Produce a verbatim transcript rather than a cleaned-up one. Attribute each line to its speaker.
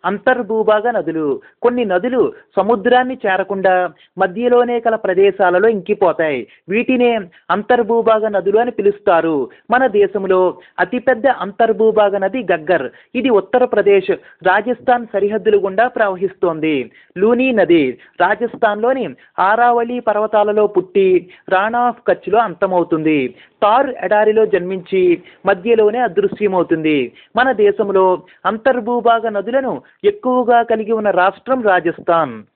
Speaker 1: అంతర్భూభాగ నదులు. కొన్ని నదులు సముద్రాన్ని చేరకుండా మధ్యలోనే కల ప్రదేశాలలో ఇంకిపోతాయి. వీటినే అంతర్భూభాగ నదులు అని పిలుస్తారు. మన దేశంలో అతిపెద్ద అంతర్భూభాగ నది గగ్గర్. ఇది ఉత్తరప్రదేశ్, రాజస్థాన్ సరిహద్దులు గుండా ప్రవహిస్తోంది. లూని నది రాజస్థాన్లోని ఆరావళి పర్వతాలలో పుట్టి రాణా ఆఫ్ కచ్లో అంతమవుతుంది. తార్ ఎడారిలో జన్మించి మధ్యలోనే అదృశ్యమవుతుంది. మన దేశంలో అంతర్భూభాగ నదులను ఎక్కువగా కలిగి ఉన్న రాష్ట్రం రాజస్థాన్.